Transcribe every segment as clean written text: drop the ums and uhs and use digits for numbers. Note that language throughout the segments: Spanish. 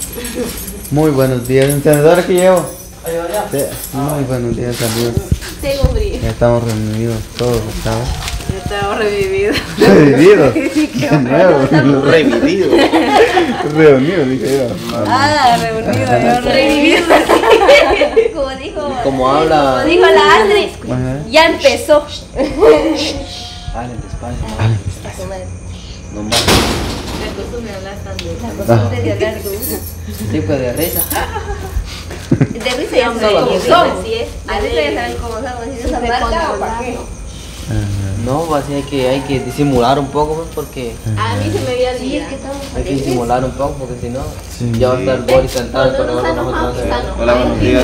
Muy buenos días, encendedor aquí llevo. Sí, muy buenos días, saludos. Tengo frío. Ya estamos reunidos todos, ¿sabes? Ya estamos revividos. Revividos. Qué nuevo. Revivido. Reunidos, dije yo. Ah, reunido, yo revivido. Como dijo. Como habla. Como dijo la Andrés. Ajá. Ya empezó. Hablen despacio. No más. La costumbre de hablar tan La costumbre de hablar duro. Tipo de risa. De risa ya saben cómo somos. A risa ya saben cómo somos. Si no se marca, ¿para qué? No, así hay que disimular un poco, pues, porque A mí se me había olvidado. hay que disimular un poco, porque si no, Sí. ya va a estar Boris sentado esperando que nosotros no se vean. Hola, buenos días.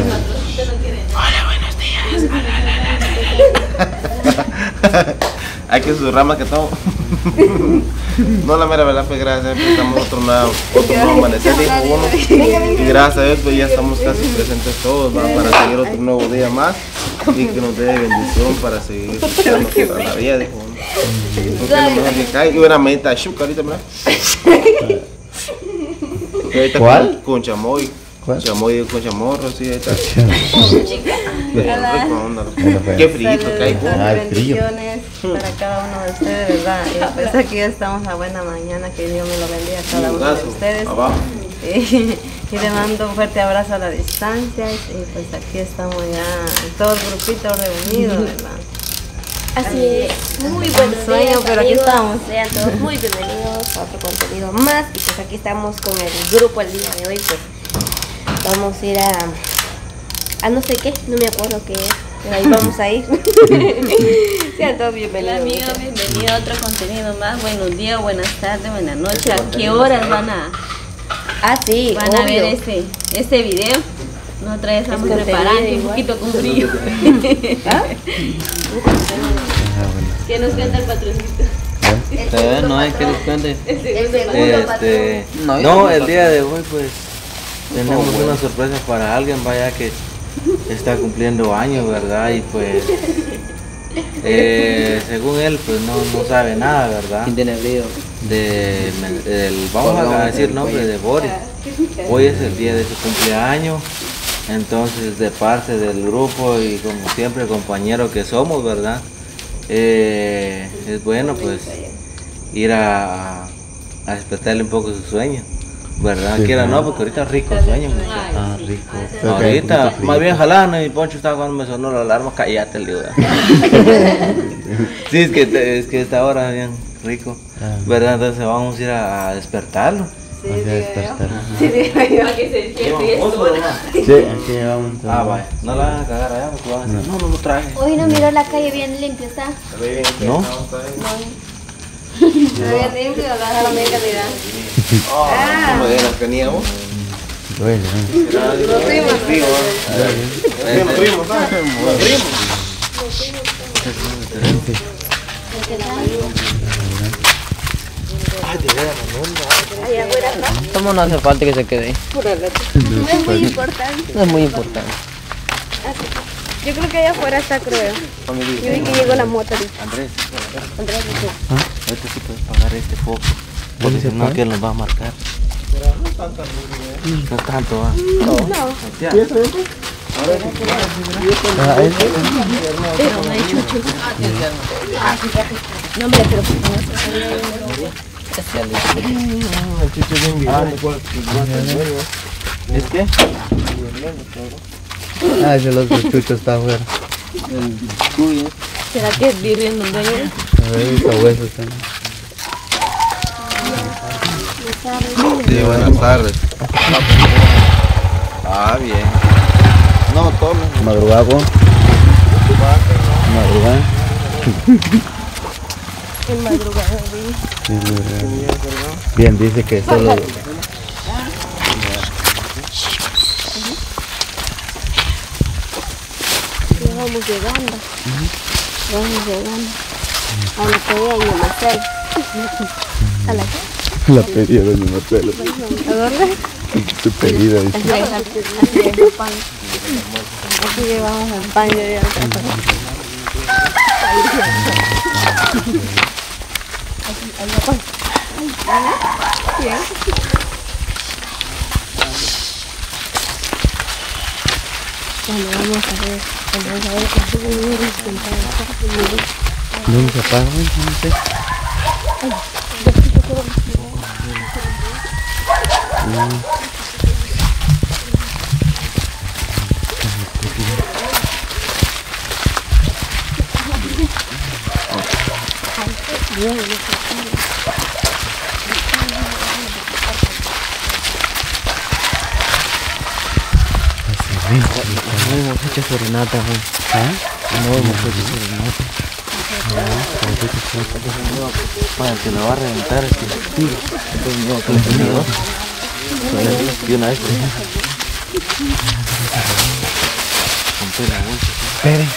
Hay que susurrar más que todo. No, la mera verdad, pues gracias a Dios, estamos otro nuevo amanecer, dijo uno. Y gracias a Dios, pues ya estamos casi presentes todos, ¿va? Para seguir otro nuevo día más y que nos dé bendición para seguir dando toda la vida, dijo uno. Porque es lo mejor que cae. Y una medita de chuca ahorita, ¿verdad? Y ahorita ¿Cuál? con chamoy. ¿Cuál? Chamoy con chamorro, sí, ahí está. Rico, onda. Qué frío que hay. Ay, frío. Bendiciones para cada uno de ustedes, ¿verdad? Y a pesar que ya estamos a buena mañana, que Dios me lo bendiga a cada uno de ustedes. Abajo. Y le mando un fuerte abrazo a la distancia. Y pues aquí estamos ya, todo el grupito reunido, ¿verdad? Así es, muy buenos Sueño, días, pero aquí amigos. estamos. Sean todos muy bienvenidos a otro contenido más. Y pues aquí estamos con el grupo el día de hoy. Pues vamos a ir a no sé qué, no me acuerdo qué es, pero ahí vamos a ir. Sean todos bienvenidos. Hola amigos, bienvenido a otro contenido más. Buenos días, buenas tardes, buenas noches. ¿A qué horas van a Sí, ver obvio. este video? Nosotros ya estamos contenido preparando un igual. poquito con frío. ¿Qué nos cuenta el patroncito? No hay que les cuente. El segundo patrón. No, el día de hoy pues tenemos una sorpresa para alguien, vaya, que está cumpliendo años, ¿verdad? Y pues según él pues no sabe nada, ¿verdad? ¿Quién tiene frío? Vamos a decir el nombre de Boris. Hoy es el día de su cumpleaños, entonces de parte del grupo y como siempre compañeros que somos, ¿verdad? Es bueno pues ir a despertarle un poco su sueño, ¿verdad? Sí, Quiera claro. no, porque ahorita rico el sueño, muchacho. Ah, rico. Ahorita, más bien jalando, mi Poncho estaba cuando me sonó la alarma, cállate, le digo. Sí, es que esta hora bien rico, ¿verdad? Entonces vamos a ir a despertarlo. Vamos a despertar. Para que se despierte esto. Sí, aquí vamos. Ah, vaya, no la van a cagar allá porque van a decir, no lo traje. Hoy no miró la calle bien limpia, ¿está? ¿No? Había limpio, la dejaron bien calidad. ¿Cómo de las que niego? Bueno, Los primos. Primo, ¿sabes? Allá afuera está. ¿Cómo no hace falta que se quede? No es muy importante. No es muy importante. Yo creo que allá afuera está cruel. Yo vi que llegó la moto ahorita. Andrés, ahorita sí puedes pagar este foco, porque si no, ¿quién nos va a marcar? No tanto, va. Ya. Pero no hay chucho. No, hombre, pero ¿Es qué? ah, ese el otro chucho está afuera. ¿Será que es birria en donde hay? A ver, está hueso también. Sí, buenas tardes. Ah, bien. No, tome. Madrugado. Madrugada. en madrugada, Sí, madrugada. Bien, dice que solo. ya vamos llegando. Vamos llegando. A la que vea doña Marcela. ¿A la qué? La pedida de doña Marcelo. ¿A dónde? Su pedida, dice. Aquí llevamos el pan, yo ya Bueno, vamos a ver ¿Dónde se apaga? No sé. No hemos hecho serenata, no hemos hecho serenata. Para que lo va a reventar este tiro. Y una vez. Compré la bolsa. Espere.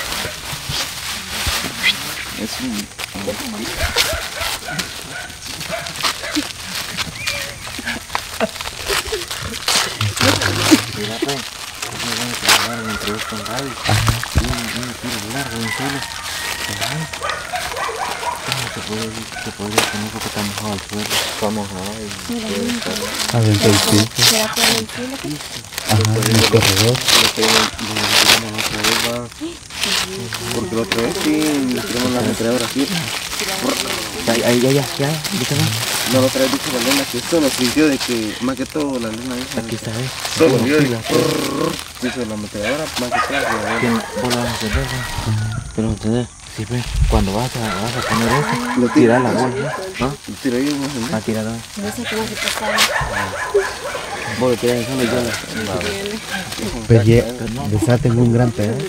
Mira, pues. Entre dos con radio. Un tiro largo, un solo. Se podría poner porque está mojado el suelo. Está mojado y... Adentro del piso. Ajá, en el corredor. Porque la otra vez sí, le tiramos la metedora así. Ya, No, la otra vez dijo la luna que esto nos sintió de que, más que todo, la luna esa. aquí está, Solo vio y hizo la metedora, más que todo. Vos lo vas a hacer, pero entender, si ves, cuando vas a poner eso, lo tiras la bolsa, ¿no? Lo tiro ahí, no sé. Va a tirar. No sé cómo se pasaba. vos lo tiras en solo y yo Pues desaten un gran pedazo.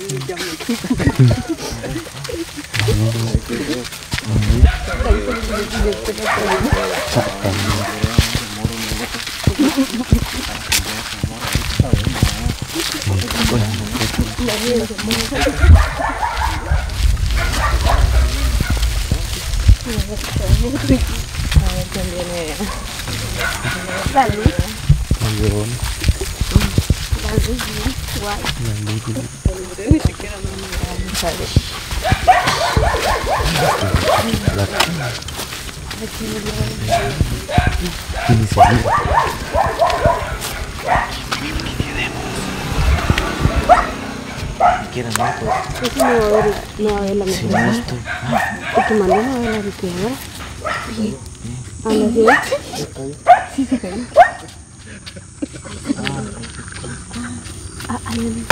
Quieran más, pues. No va a haber la Si no esto. Porque mandó no va a haber la liquidadora. Sí. ¿A la ciudad? Sí, se cayó. Ahí.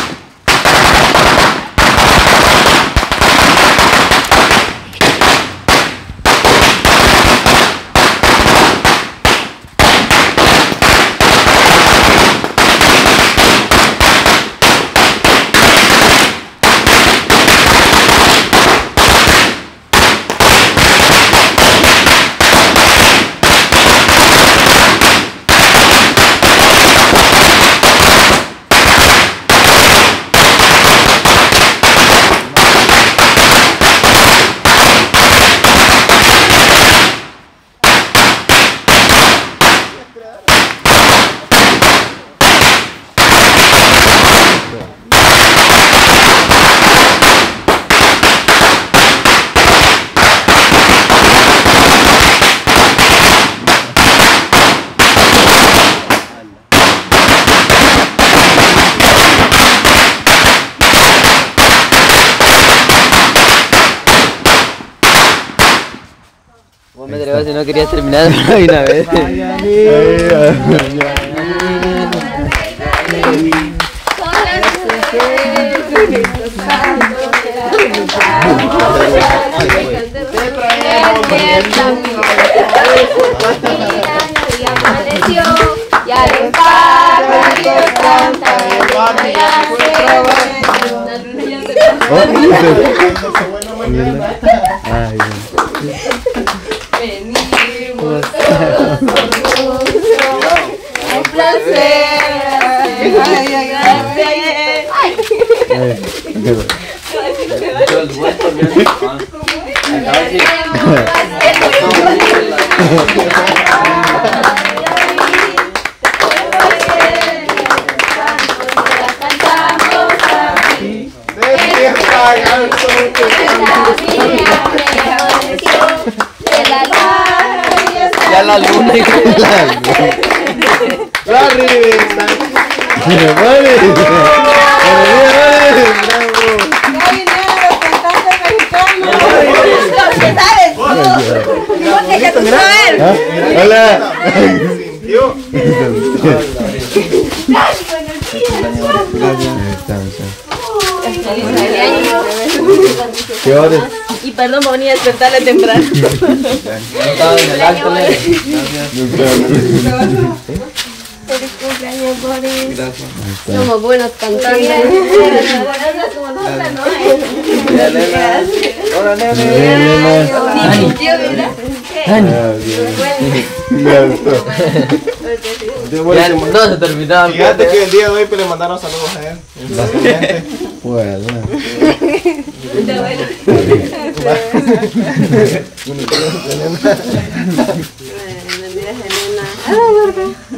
Vos me atrevo si no querías terminar de una vez. Ya los pájaros cantan, Ay, venimos todos un placer. Ya la luna y La revista. ¡Me vale! ¿Ah? Hola. Sintió. ¿Qué hora? Y perdón por venir a despertarle temprano. Estaba en el acto, le. Feliz cumpleaños, Boris. Gracias. Somos buenos cantantes. Mira, Elena. Hola, nene. Ya no se terminaba. Fíjate que el día de hoy pues, le mandaron saludos a él. Exactamente. Bueno. Mira, Elena.